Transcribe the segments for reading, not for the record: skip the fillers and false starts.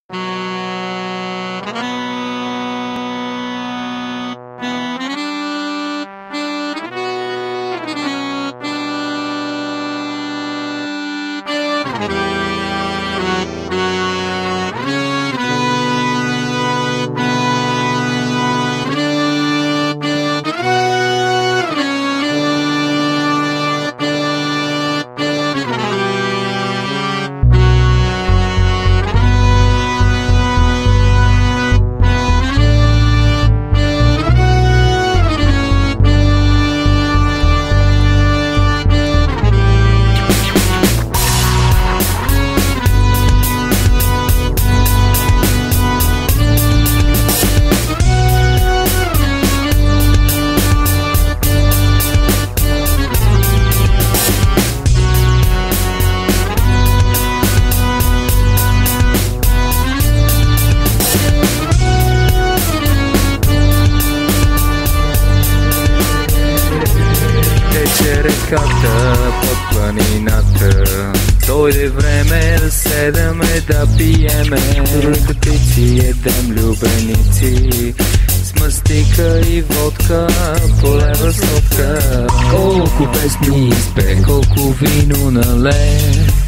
Реката под планината, дойде време да седаме да пиеме. Наркотици, едем любеници, с мастика и водка, по лева сладка. Колко песни изпе, колко вино нале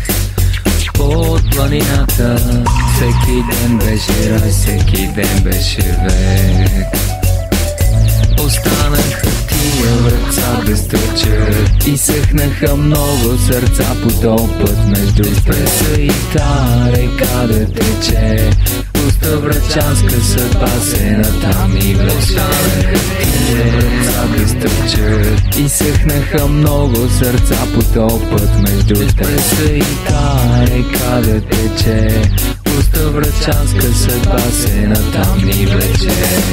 под планината. Всеки ден беше рай, всеки ден беше век. Останаха тия врата да стърчат и съхнаха много сърца по този път между преса и та река да тече. Пуста врачанска съдба се натам и влече. Останаха тия врата да стърчат и съхнаха много сърца по този път между преса и та река да тече. Пуста врачанска съдба се натам и влече.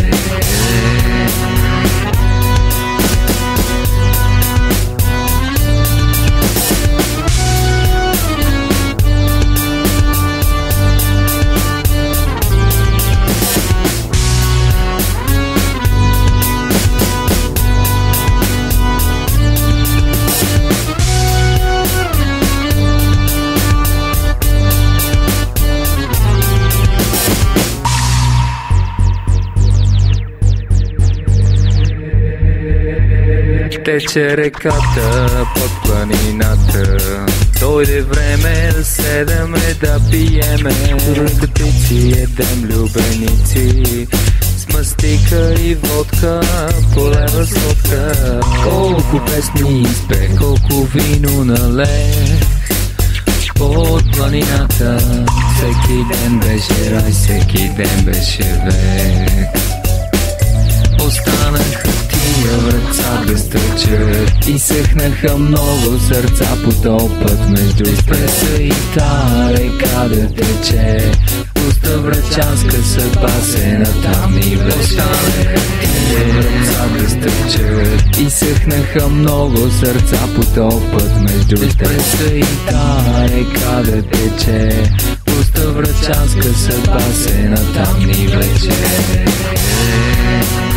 Тече реката под планината, дойде време да седаме да пиеме. Наркотици, едем любеници, с мастика и водка, по лева сладка. Колко песни изпе, колко вино нале под планината. Всеки ден беше рай, всеки ден беше век. Останаха тия врата да стърчат и съхнаха много сърца по този път между преса и та река да тече. Пуста врачанска съдба се натам и влече. Останаха тия врата да стърчат и съхнаха много сърца по този път между преса и та река да тече. Пуста врачанска съдба се натам и влече.